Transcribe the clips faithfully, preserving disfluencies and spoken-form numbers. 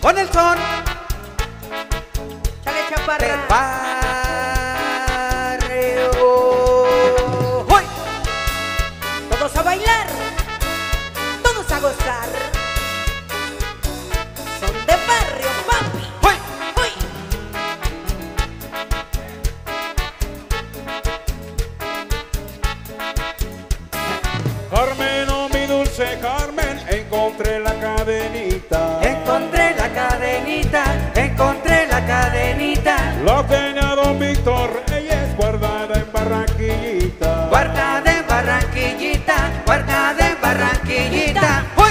con el son Chale, chaparra. del barrio. ¡Uy! Todos a bailar, todos a gozar. Son de barrio, papi. ¡Uy! ¡Uy! Carmen, oh mi dulce Carmen, encontré la cadenita. Encontré la cadenita, encontré la cadenita. La tenía don Víctor Reyes guardada en Barranquillita. Guardada en Barranquillita, guardada en Barranquillita. ¡Uy!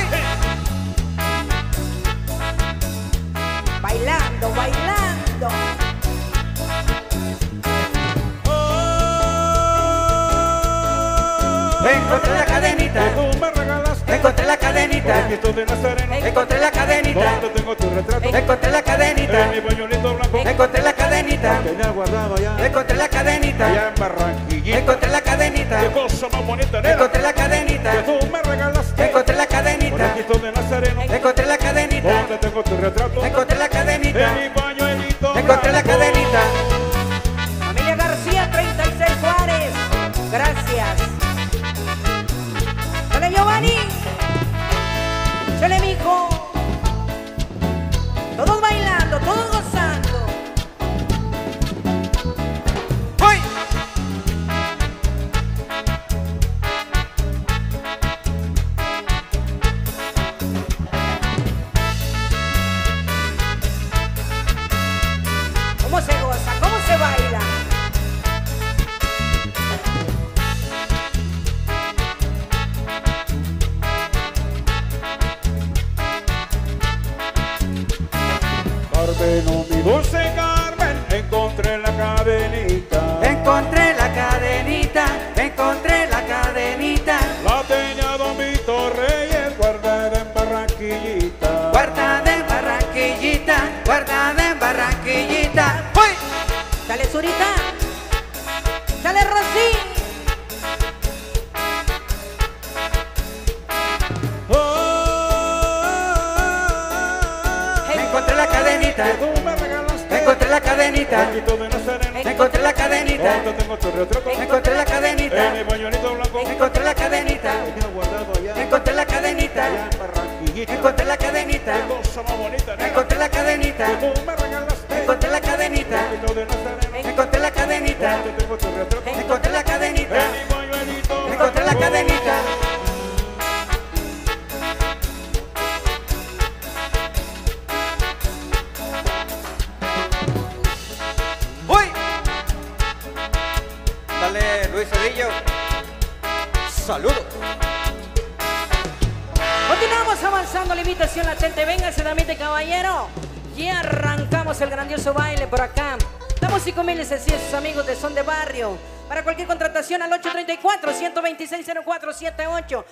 Bailando, bailando. Encontré la cadenita, Que tú me regalaste. encontré la cadenita, Por Cristo de Nazareno. encontré la cadenita, Donde tengo tu retrato. encontré la En cadenita, mi pañuelito blanco. encontré la cadenita, Tenía guardado allá. encontré la Allá cadenita, en Barranquillita. encontré la cadenita, Qué cosa más bonita, nena. encontré la Que cadenita, tú me regalaste. encontré la Por cadenita, Cristo de Nazareno. encontré la cadenita, Donde tengo tu retrato. encontré la En cadenita, mi pañuelito encontré la blanco. cadenita. Familia García, treinta y seis Juárez. Gracias. Chale, Giovanni. Chale, mijo. Todos bailando, todos gozando. ¡Uy! ¿Cómo se goza? ¿Cómo se baila? Carmen, oh mi dulce Carmen, encontré la cadenita. Encontré la cadenita, encontré la cadenita, La tenía don Víctor Reyes guardada en Barranquillita. guardada en Barranquillita, guardada en Barranquillita. ¡Uy! Dale, Zurita. Dale, Rosy. Encontré la cadenita, Que tú me regalaste. encontré la cadenita, Por Cristo de Nazareno. encontré la cadenita, Donde tengo tu retrato. encontré la cadenita, En mi pañuelito blanco. encontré la cadenita, Tenía guardado allá. encontré la Allá cadenita, en Barranquillita. encontré la cadenita, Qué cosa más bonita, nena. encontré la cadenita, Que tú me regalaste. encontré la cadenita, Por Cristo de Nazareno. encontré la cadenita, Donde tengo tu retrato. encontré la cadenita, En mi pañuelito encontré la blanco. cadenita. ¡Uy! Dale, Luis Cedillo. Saludos. Continuamos avanzando, la invitación latente. Véngase, damita y caballero. Y arrancamos el grandioso baile por acá. Damos cinco mil y sus amigos de Son de Barrio. Para cualquier contratación al ocho tres cuatro, uno dos seis, cero cuatro siete ocho.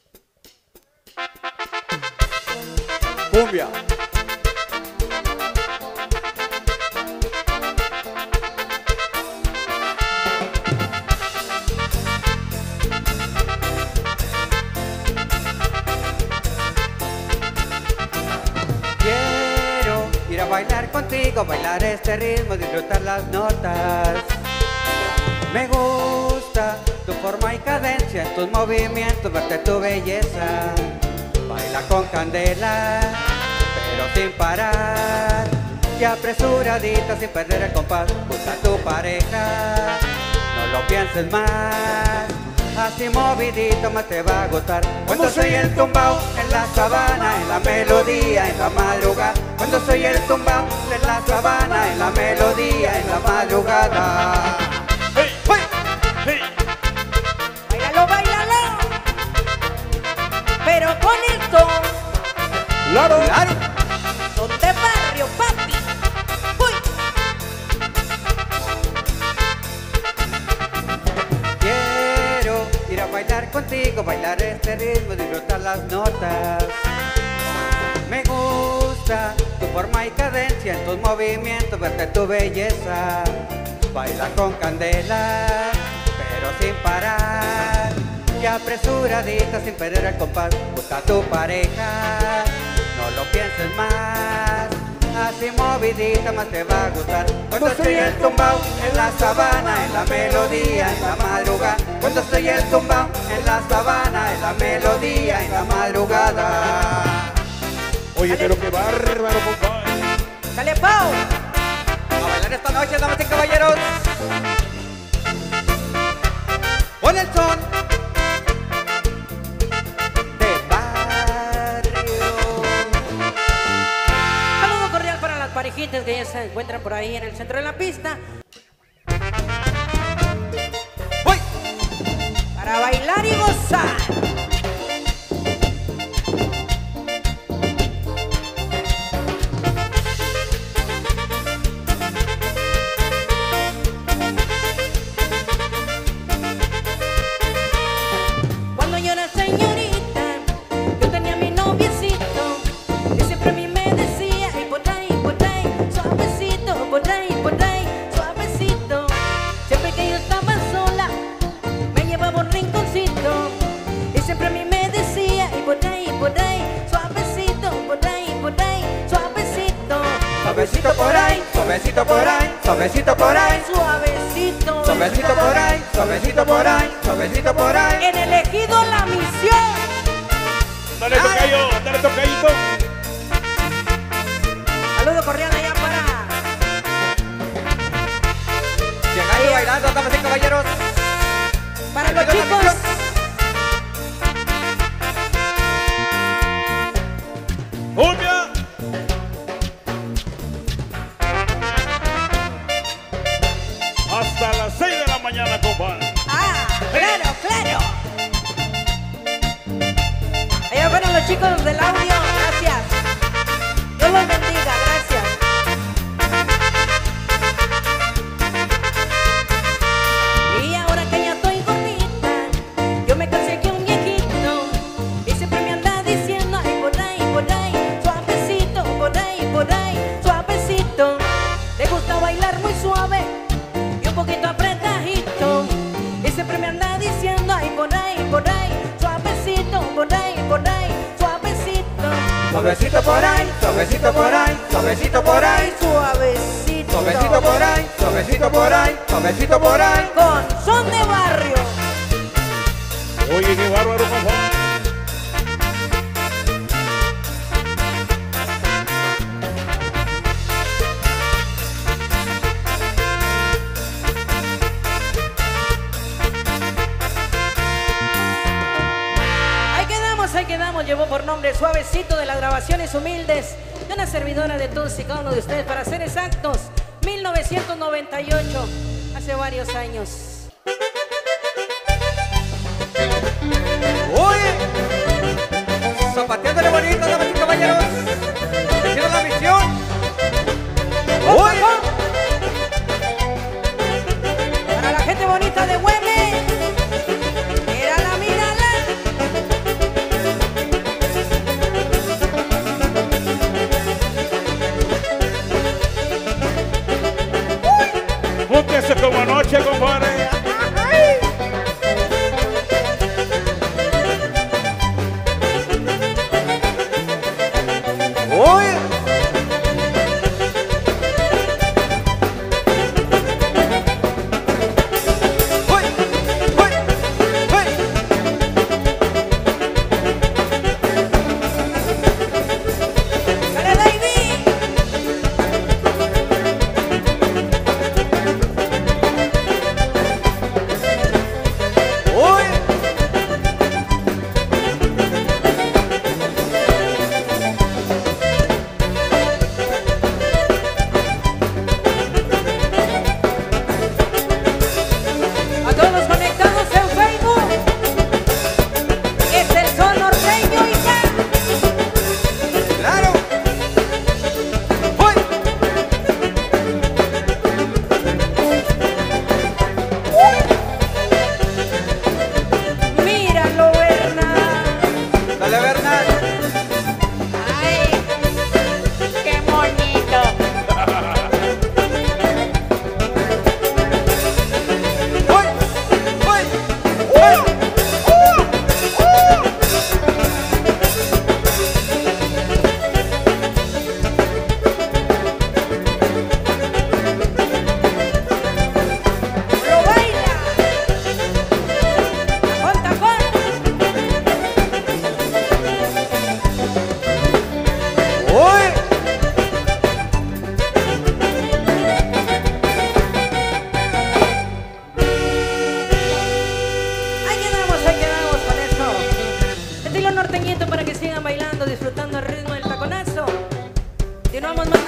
Cumbia. Quiero ir a bailar contigo, bailar este ritmo, disfrutar las notas. Me gusta tu forma y cadencia, en tus movimientos, verte tu belleza. Baila con candela, pero sin parar. Y apresuradita, sin perder el compás, busca a tu pareja. No lo pienses más, así movidito más te va a gustar. Cuando soy el tumbao en la sabana, en la melodía, en la madrugada. Cuando soy el tumbao en la sabana, en la melodía, en la madrugada. Hey, ¡Uy! hey. Báilalo, báilalo. Pero con esto, Claro. ¡Claro! Son de Barrio, papi. Uy. Quiero ir a bailar contigo, bailar este ritmo, disfrutar las notas. Me gusta tu forma y cadencia, en tus movimientos, verte tu belleza. Baila con candela, pero sin parar. Y apresuradita, sin perder el compás, busca a tu pareja. No lo pienses más, movidita más te va a gustar. Cuando estoy el tumbao en la sabana, en la melodía, en la madrugada. Cuando estoy el tumbao en la sabana, en la melodía, en la madrugada. Oye, pero qué bárbaro, compadre. ¡Dale, Pau! A bailar esta noche, damas y caballeros. Con el son de barrio. Saludo cordial para las parejitas que ya se encuentran por ahí en el centro de la pista. ¡Voy! Para bailar y gozar. Suavecito por ahí, suavecito por ahí, suavecito por ahí, Suavecito. suavecito por ahí, suavecito por ahí, suavecito por ahí. En el ejido La Misión. Dale, tocayo, dale, tocayito. Saludo cordial allá para... Llegando y bailando, damas y caballeros. Para los Ejido La chicos. Misión. ¡Cumbia! Hasta las seis de la mañana, compadre. Ah, claro, claro. Allá fueron los chicos del audio, gracias. Dios los bendiga, gracias. Y ahora que ya estoy gordita, yo me conseguí un viejito y siempre me anda diciendo, ay, por ahí, por ahí, suavecito, por ahí, por ahí, suavecito. Le gusta bailar muy suave y un poquito apretadito. Y siempre me anda diciendo, ay, por ahí, por ahí, suavecito, por ahí, por ahí, suavecito. Suavecito por ahí, suavecito por ahí, suavecito por ahí, Suavecito. suavecito por ahí, suavecito por ahí, suavecito por ahí. Con son de barrio. Oye, qué bárbaro, compadre. Ahí quedamos, ahí quedamos. Llevó por nombre Suavecito, de las grabaciones humildes de una servidora de todos y cada uno de ustedes, para ser exactos, mil novecientos noventa y ocho, hace varios años. Oye, zapateándole bonito, damas y caballeros. Ejido La Misión. Oye, Para la gente bonita de Güemes, mírala, mírala. Júntese como anoche, compadre.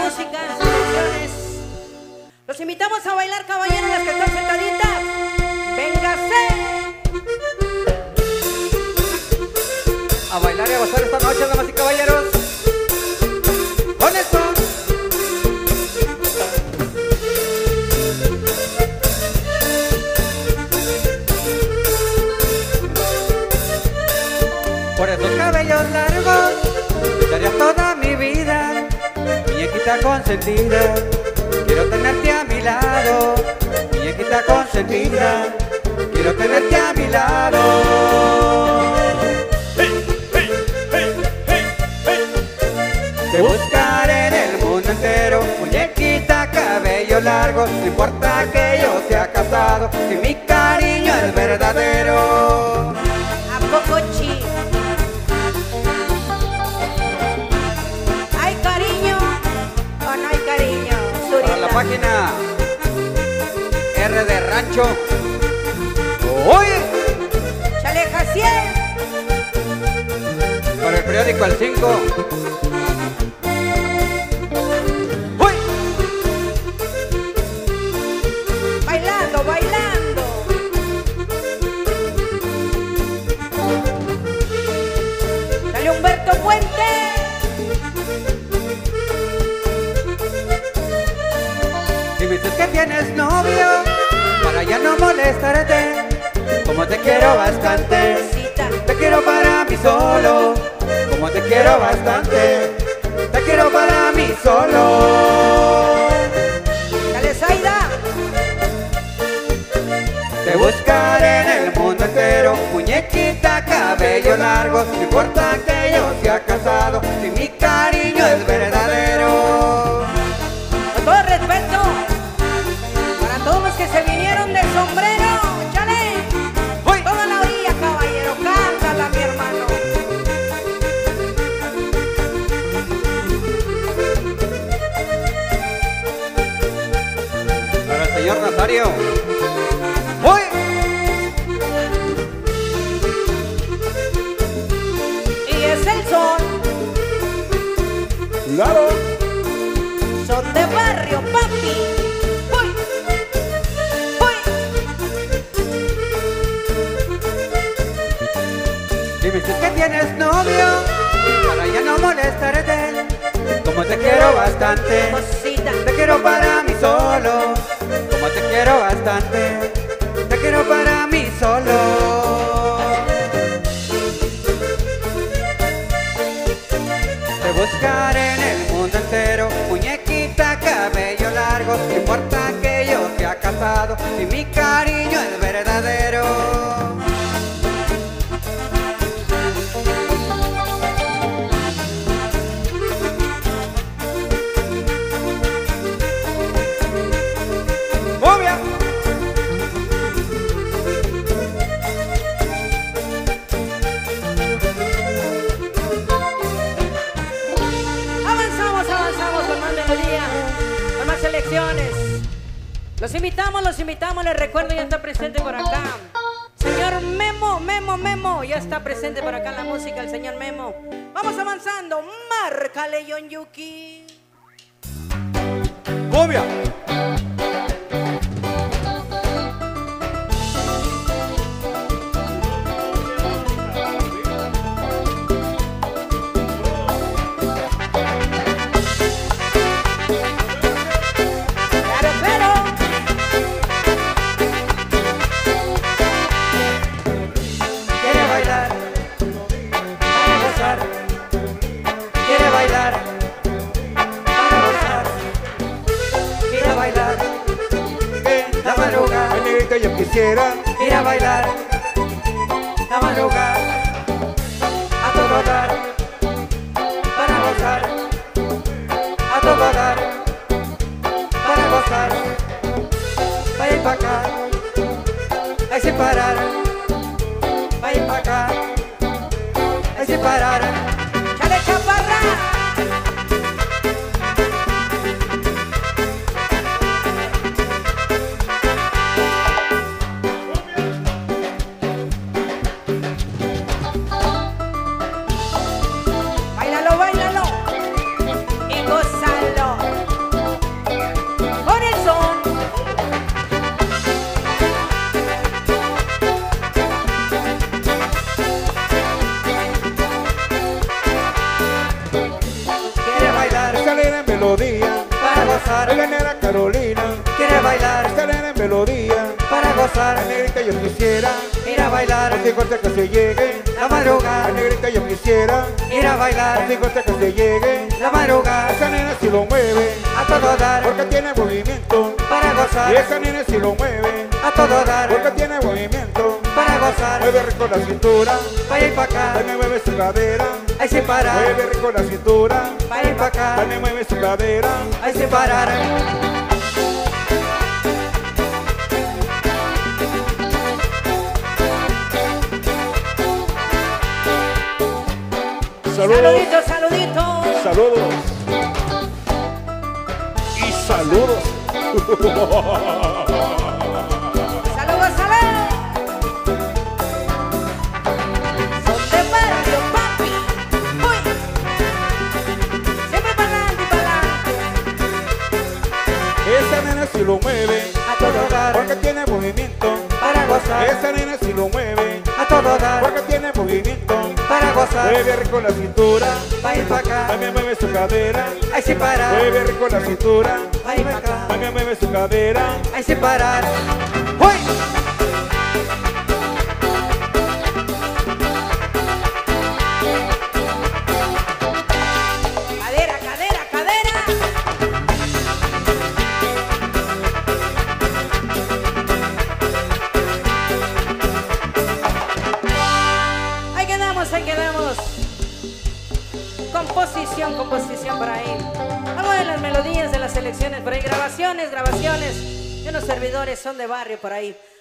música, selecciones. Los invitamos a bailar, caballeros, las que están sentaditas. ¡Véngase! A bailar y a gozar esta noche, damas y caballeros. Con esto. Por esos cabellos largos daría toda mi vida, muñequita consentida. Quiero tenerte a mi lado, muñequita consentida. Quiero tenerte a mi lado. Te buscaré en el mundo entero, muñequita, cabello largo. No importa que yo sea casado, si mi cariño es verdadero. ¿A poco chi? ¿Hay cariño o no hay cariño? Zurita. Para la página R de Rancho. ¡Uy! ¡Chale, Jaciel! Para el periódico El cinco. ¡Uy! Bailando, bailando. Dale, Humberto Puente. Si me dices que tienes novio, para ya no molestarte, como te quiero bastante. Cita. Te quiero para mí solo, como te quiero bastante. Te quiero para mí solo. Dale, Zaida. Te buscaré en el mundo entero, muñequita, cabello largo. No importa que yo sea casado, si mi cariño es verdadero. Con todo respeto para todos los que se vinieron de sombrero. ¡Chale! ¡Uy! Toda la orilla, caballero. Cántala, mi hermano. Para el señor Nazario. ¡Uy! Y es el son. Claro. Son de barrio, papi. ¡Uy! ¡Uy! Si me dices que tienes novio, para ya no molestarte, como te quiero bastante. Cosita. Te quiero para mí solo, como te quiero bastante. Te quiero para mí solo. Te buscaré en el mundo entero, muñequita, cabello largo. No importa que yo sea casado, si mi cariño es verdadero. ¡Obvia! Avanzamos, avanzamos con más melodía, con más selecciones. Los invitamos, los invitamos, les recuerdo, ya está presente por acá señor Memo, Memo, Memo, ya está presente por acá la música, el señor Memo. Vamos avanzando, márcale, Yon Yuki. ¡Obvia! Claro, pero Quiere bailar, para gozar. Quiere bailar, para gozar. Quiere bailar, la madrugada. Ay, negrita, yo quisiera. Quiere bailar, la madrugada. A todo dar, para gozar. A todo dar, para gozar. Vaya para acá, hay sin parar. Vaya para acá, hay sin parar. chale, chaparra. Báilalo, báilalo y gózalo. gozar. La negra Carolina Quiere bailar esta nena en melodía. para gozar. La negrita yo quisiera Ir a bailar contigo hasta que se llegue la madrugada. la negrita yo quisiera Ir a bailar contigo hasta que se llegue la madrugada. esa nena si lo mueve A todo dar porque tiene movimiento para y gozar. esa nena si lo mueve A todo dar porque tiene movimiento. para gozar. Mueve rico la cintura, Vaya y pa' acá, también mueve su cadera. ahí sin parar. Mueve rico la cintura, Vaya y pa' acá, también mueve su cadera. ahí sin parar. Saludos, Saluditos, saluditos. saludos y saludos. Saludos, saludos. Son de barrio, papi. Uy. Siempre para adelante y para adelante. Esa nena si lo mueve A todo dar porque tiene movimiento. para gozar. Esa nena si lo mueve A todo dar porque tiene movimiento. para gozar. Mueve rico la cintura, Vaya y pa' acá, también mueve su cadera. ahí sin parar. Mueve rico la cintura, Vaya y pa' acá, también mueve su cadera. ahí sin parar. ¡Uy! Cadera, cadera, cadera. Ahí quedamos, ahí quedamos. Composición, composición por ahí. Algo de las melodías de las selecciones por ahí. Grabaciones, grabaciones. Y unos servidores son de barrio por ahí.